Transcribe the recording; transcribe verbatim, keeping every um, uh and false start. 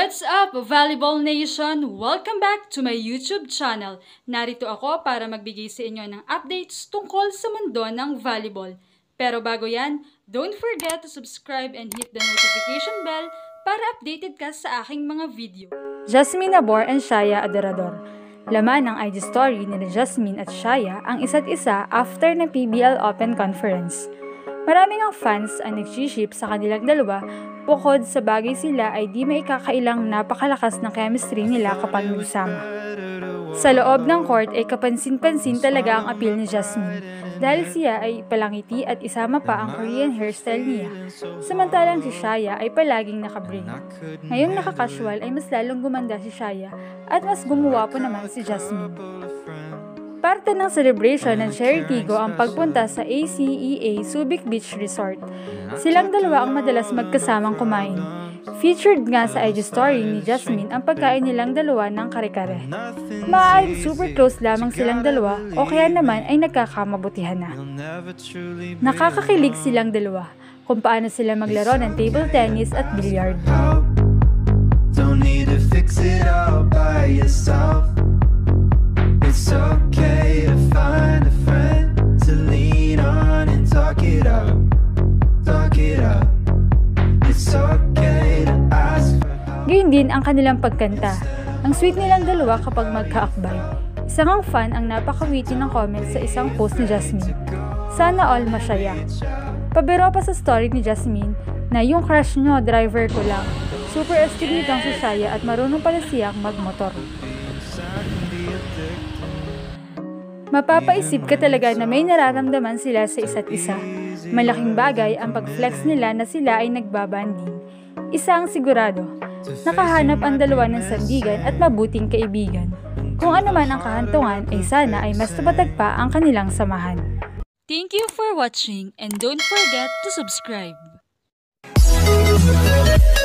What's up, Volleyball Nation? Welcome back to my YouTube channel. Narito ako para magbigay sa inyo ng updates tungkol sa mundo ng volleyball. Pero bago yan, don't forget to subscribe and hit the notification bell para updated ka sa aking mga video. Jasmine Nabor and Shaya Adorador. Laman ng I G story ni Jasmine at Shaya ang isa't isa after ng P B L Open Conference. Maraming ang fans ang nag-ship sa kanilang dalawa, bukod sa bagay sila ay di maikakailang napakalakas ng chemistry nila kapag nagsama. Sa loob ng court ay kapansin-pansin talaga ang appeal ni Jasmine dahil siya ay palangiti at isama pa ang Korean hairstyle niya, samantalang si Shaya ay palaging nakabraid. Ngayong nakakasual ay mas lalong gumanda si Shaya at mas gumawa po naman si Jasmine. Parte ng celebration ng Cherry Tigo ang pagpunta sa A C E A Subic Beach Resort. Silang dalawa ang madalas magkasamang kumain. Featured nga sa I G story ni Jasmine ang pagkain nilang dalawa ng kare-kare. Maaaring super close lamang silang dalawa o kaya naman ay nagkakamabutihan na. Nakakakilig silang dalawa kung paano sila maglaro ng table tennis at billiard. Don't need to fix it all by yourself. It's okay to find a friend to lean on and talk it out, talk it out. It's okay to ask for help. Gayun din ang kanilang pagkanta. Ang sweet nilang dalawa kapag magkaakbay. Isang ang fan ang napakawiti ng comment sa isang post ni Jasmine. Sana all masaya. Pabiro pa sa story ni Jasmine na yung crush nyo, driver ko lang. Super astig nitong si Shaya at marunong pala siyang magmotor. Mapapaisip ka talaga na may nararamdaman sila sa isa't isa. Malaking bagay ang pag-flex nila na sila ay nagbabanding. Isa ang sigurado, nakahanap ang dalawa ng sandigan at mabuting kaibigan. Kung ano man ang kahantungan ay sana ay mas tumatag pa ang kanilang samahan. Thank you for watching and don't forget to subscribe.